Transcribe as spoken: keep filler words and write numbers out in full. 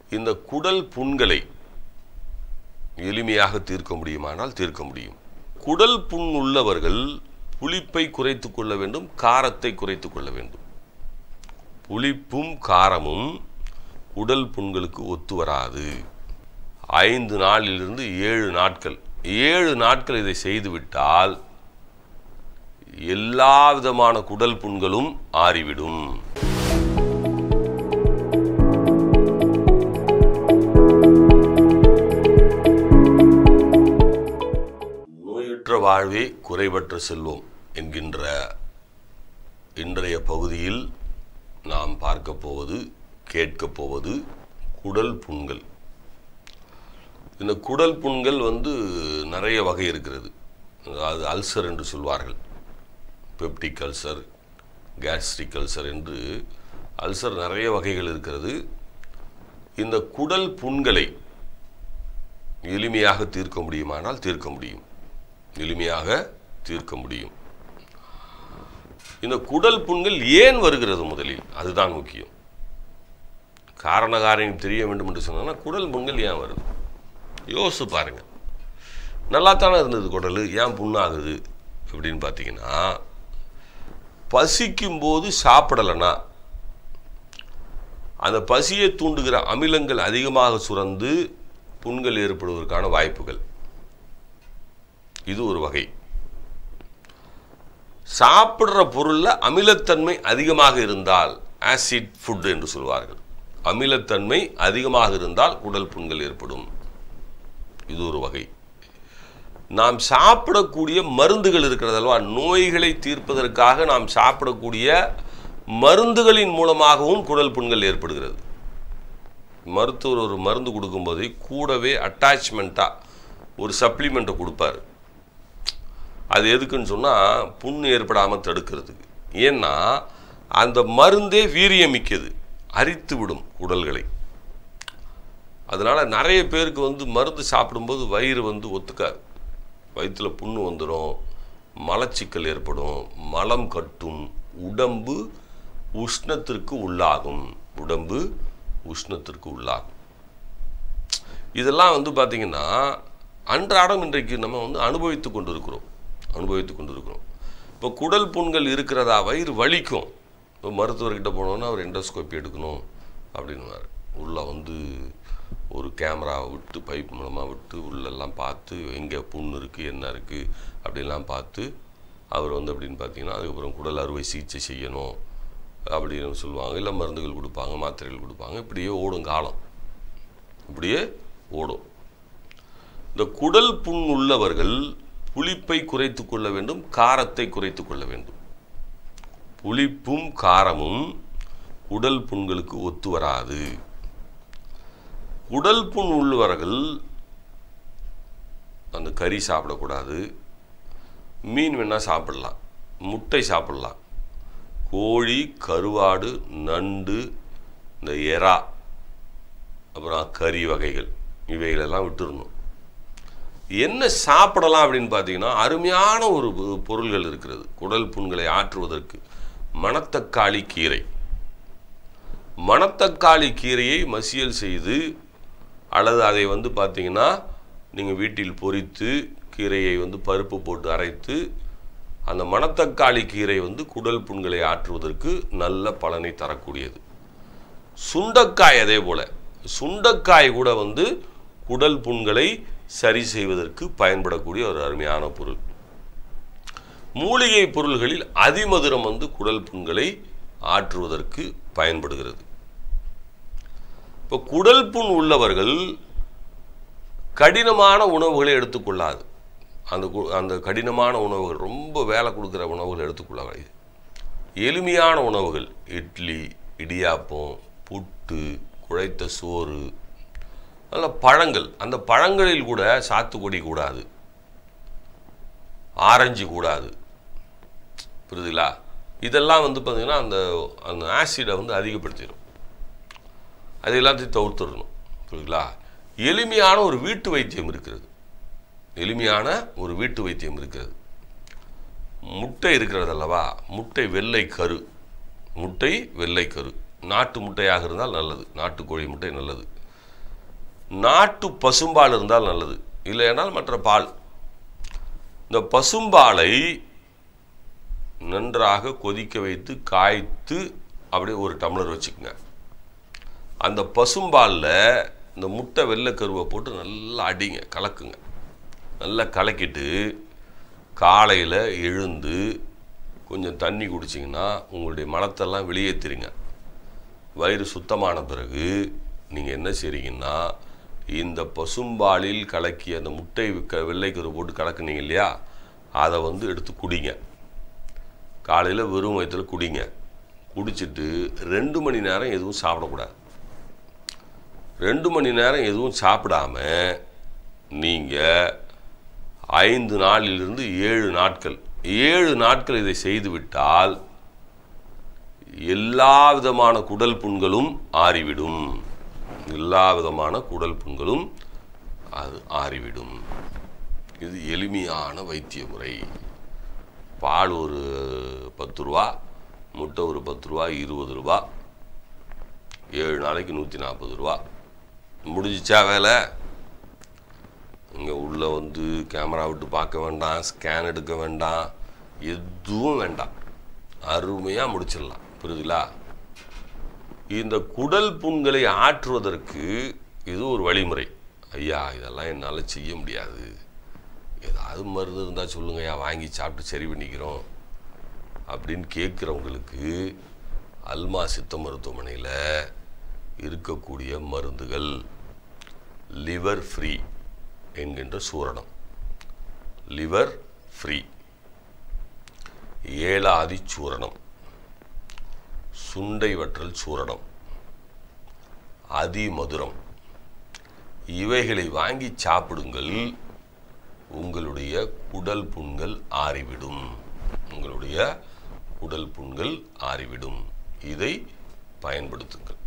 இந்த குடல் புண்களை எளிமையாக தீர்க்க முடியுமானால் தீர்க்க முடியும். குடல் புண் உள்ளவர்கள் புளிப்பை குறைத்துக் கொள்ள வேண்டும், காரத்தை குறைத்துக் கொள்ள வேண்டும். புளிப்பும் காரமும் குடல் புண்களுக்கு ஒத்து வராது. ஐந்து நாளிலிருந்து ஏழு நாட்கள் ஏழு நாட்கள் இதை செய்துவிட்டால் எல்லா விதமான குடல் புண்களும் ஆறிவிடும். நோயுற்ற வாழ்வே குறைவற்ற செல்வம் என்கின்ற இன்றைய பகுதியில் நாம் பார்க்க போவது கேட்கப் போவது குடல் புண்கள். இந்த குடல் புண்கள் வந்து நிறைய வகை இருக்கிறது. அது அல்சர் என்று சொல்வார்கள். பெப்டிக் அல்சர், கேஸ்ட்ரிக் அல்சர் என்று அல்சர் நிறைய வகைகள் இருக்கிறது. இந்த குடல் புண்களை எளிமையாக தீர்க்க முடியுமானால் தீர்க்க முடியும். எளிமையாக தீர்க்க முடியும். இந்த குடல் புண்கள் ஏன் வருகிறது முதலில் அதுதான் முக்கியம். காரண காரியம் தெரிய வேண்டும் என்று சொன்னா குடல் புண்கள் ஏன் வருது யோசிச்சு பாருங்க. நல்லா தானே இருந்தது குடல், ஏன் புண்ணாகுது அப்படின்னு பார்த்தீங்கன்னா, பசிக்கும் போது சாப்பிடலைன்னா அந்த பசியை தூண்டுகிற அமிலங்கள் அதிகமாக சுரந்து புண்கள் ஏற்படுவதற்கான வாய்ப்புகள். இது ஒரு வகை. சாப்பிட்ற பொருளில் அமிலத்தன்மை அதிகமாக இருந்தால், ஆசிட் ஃபுட் என்று சொல்வார்கள், அமிலத்தன்மை அதிகமாக இருந்தால் குடல் புண்கள் ஏற்படும். இது ஒரு வகை. நாம் சாப்பிடக்கூடிய மருந்துகள் இருக்கிறதல்வா, நோய்களை தீர்ப்பதற்காக நாம் சாப்பிடக்கூடிய மருந்துகளின் மூலமாகவும் குடல் புண்கள் ஏற்படுகிறது. மருத்துவர் ஒரு மருந்து கொடுக்கும்போது கூடவே அட்டாச்மெண்ட்டாக ஒரு சப்ளிமெண்ட்டை கொடுப்பார். அது எதுக்குன்னு சொன்னால் புண் ஏற்படாமல் தடுக்கிறதுக்கு. ஏன்னா அந்த மருந்தே வீரியமிக்கது, அரித்து விடும் குடல்களை. அதனால் நிறைய பேருக்கு வந்து மருந்து சாப்பிடும்போது வயிறு வந்து ஒத்துக்காது, வயிற்றில் புண்ணு வந்துடும், மலச்சிக்கல் ஏற்படும், மலம் கட்டும், உடம்பு உஷ்ணத்திற்கு உள்ளாகும். உடம்பு உஷ்ணத்திற்கு உள்ளாகும். இதெல்லாம் வந்து பார்த்திங்கன்னா அன்றாடம் இன்றைக்கு நம்ம வந்து அனுபவித்து கொண்டு இருக்கிறோம் அனுபவித்து கொண்டு இருக்கிறோம் இப்போ குடல் புண்கள் இருக்கிறதா, வயிறு வலிக்கும். இப்போ மருத்துவர்கிட்ட போனோன்னா அவர் எண்டோஸ்கோப்பி எடுக்கணும் அப்படின்னுவார். உள்ளே வந்து ஒரு கேமராவை விட்டு பைப் மூலமாக விட்டு உள்ளெல்லாம் பார்த்து எங்கே புண் இருக்குது என்ன இருக்குது அப்படின்லாம் பார்த்து அவர் வந்து அப்படின்னு பார்த்தீங்கன்னா அதுக்கப்புறம் குடல் அறுவை சிகிச்சை செய்யணும் அப்படின்னு சொல்லுவாங்க. இல்லை மருந்துகள் கொடுப்பாங்க, மாத்திரைகள் கொடுப்பாங்க. இப்படியே ஓடும் காலம், இப்படியே ஓடும். இந்த குடல் புண் உள்ளவர்கள் புளிப்பை குறைத்து கொள்ள வேண்டும், காரத்தை குறைத்து கொள்ள வேண்டும். புளிப்பும் காரமும் குடல் புண்களுக்கு ஒத்து வராது. குடல் புண் உள்ளவர்கள் அந்த கறி சாப்பிடக்கூடாது, மீன் வேணால் சாப்பிடலாம், முட்டை சாப்பிடலாம், கோழி, கருவாடு, நண்டு, இந்த எறா, அப்புறம் கறி வகைகள் இவைகளெல்லாம் விட்டுருணும். என்ன சாப்பிடலாம் அப்படின்னு பார்த்தீங்கன்னா அருமையான ஒரு பொருள்கள் இருக்கிறது குடல் புண்களை ஆற்றுவதற்கு. மணத்தக்காளி கீரை. மணத்தக்காளி கீரையை மசியல் செய்து அல்லது அதை வந்து பார்த்தீங்கன்னா நீங்கள் வீட்டில் பொரித்து கீரையை வந்து பருப்பு போட்டு அரைத்து, அந்த மணத்தக்காளி கீரை வந்து குடல் புண்களை ஆற்றுவதற்கு நல்ல பலனை தரக்கூடியது. சுண்டைக்காய் அதே போல், சுண்டைக்காய் கூட வந்து குடல் புண்களை சரி செய்வதற்கு பயன்படக்கூடிய ஒரு அருமையான பொருள். மூலிகை பொருள்களில் அதிமதுரம் வந்து குடல் புண்களை ஆற்றுவதற்கு பயன்படுகிறது. இப்போ குடல் புண் உள்ளவர்கள் கடினமான உணவுகளை எடுத்துக்கொள்ளாது. அந்த அந்த கடினமான உணவுகள், ரொம்ப வேலை கொடுக்குற உணவுகள் எடுத்துக்கொள்ளாது. எளிமையான உணவுகள், இட்லி, இடியாப்பம், புட்டு, குழைத்த சோறு, நல்ல பழங்கள். அந்த பழங்களில் கூட சாத்துக்குடி கூடாது, ஆரஞ்சு கூடாது, புரியுதுங்களா? இதெல்லாம் வந்து பார்த்திங்கன்னா அந்த அந்த ஆசிடை வந்து அதிகப்படுத்திடும். அது எல்லாத்தையும் தவிர்த்துடணும், புரியுதுங்களா? எளிமையான ஒரு வீட்டு வைத்தியம் இருக்கிறது. எளிமையான ஒரு வீட்டு வைத்தியம் இருக்கிறது. முட்டை இருக்கிறது அல்லவா, முட்டை வெள்ளை கரு, முட்டை வெள்ளை கரு, நாட்டு முட்டையாக இருந்தால் நல்லது, நாட்டுக்கோழி முட்டை நல்லது. நாட்டு பசும்பால் இருந்தால் நல்லது, இல்லையானால் மற்ற பால். இந்த பசும்பாலை நன்றாக கொதிக்க வைத்து காய்த்து அப்படியே ஒரு டம்ளர் வச்சுக்கோங்க. அந்த பசும்பாலில் இந்த முட்டை வெள்ளைக்கருவை போட்டு நல்லா அடிங்க, கலக்குங்க. நல்லா கலக்கிட்டு காலையில் எழுந்து கொஞ்சம் தண்ணி குடிச்சிங்கன்னா உங்களுடைய மலத்தெல்லாம் வெளியேற்றிடுங்க. வயிறு சுத்தமான பிறகு நீங்கள் என்ன செய்றீங்கன்னா, இந்த பசும்பாலில் கலக்கி அந்த முட்டை க வெள்ளைக்கரு போட்டு கலக்குனீங்க இல்லையா, அதை வந்து எடுத்து குடிங்க. காலையில் வெறும் வயிற்றில் குடிங்க. குடிச்சிட்டு ரெண்டு மணி நேரம் எதுவும் சாப்பிடக்கூடாது. ரெண்டு மணி நேரம் எதுவும் சாப்பிடாம நீங்கள் ஐந்து நாளிலிருந்து ஏழு நாட்கள் ஏழு நாட்கள் இதை செய்துவிட்டால் எல்லா விதமான குடல் புண்களும் ஆறிவிடும். எல்லா விதமான குடல் புண்களும் அது ஆறிவிடும். இது எளிமையான வைத்திய முறை. பால் ஒரு பத்து ரூபா, முட்டை ஒரு பத்து ரூபா, இருபது ரூபா, ஏழு நாளைக்கு நூற்றி நாற்பது ரூபா. முடிஞ்சிச்சா வேலை? இங்கே உள்ளே வந்து கேமரா விட்டு பார்க்க வேண்டாம், ஸ்கேன் எடுக்க வேண்டாம், எதுவும் வேண்டாம், அருமையாக முடிச்சிடலாம். புரியுதுங்களா? இந்த குடல் புண்களை ஆற்றுவதற்கு இது ஒரு வழிமுறை. ஐயா இதெல்லாம் என்னால் செய்ய முடியாது, ஏதாவது மருந்து இருந்தால் சொல்லுங்க ஐயா, வாங்கி சாப்பிட்டு சரி பண்ணிக்கிறோம் அப்படின்னு கேட்குறவங்களுக்கு அல்மா சித்த மருத்துவமனையில் இருக்கக்கூடிய மருந்துகள் லிவர் ஃப்ரீ என்கின்ற சூரணம், லிவர் ஃப்ரீ, ஏலாதி சூரணம், சுண்டை வற்றல் சூரணம், அதிமதுரம், இவைகளை வாங்கி சாப்பிடுங்கள். உங்களுடைய குடல் புண்கள் ஆறிவிடும். உங்களுடைய குடல் புண்கள் ஆறிவிடும். இதை பயன்படுத்துங்கள்.